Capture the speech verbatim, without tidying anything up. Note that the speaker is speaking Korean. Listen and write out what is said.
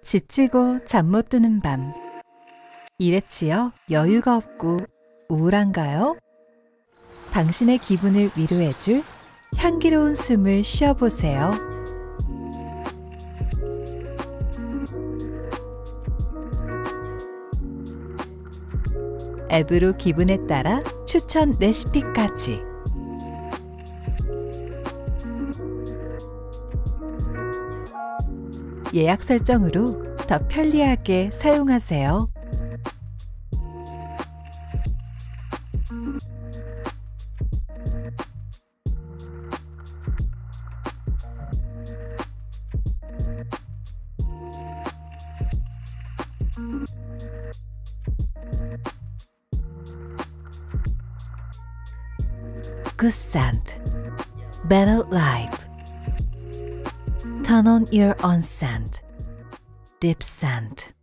지치고 잠 못 드는 밤. 일에 치여 여유가 없고 우울한가요? 당신의 기분을 위로해줄 향기로운 숨을 쉬어보세요. 앱으로 기분에 따라 추천 레시피까지. 예약 설정으로 더 편리하게 사용하세요. Good scent, better life. Turn on your own scent, deep scent.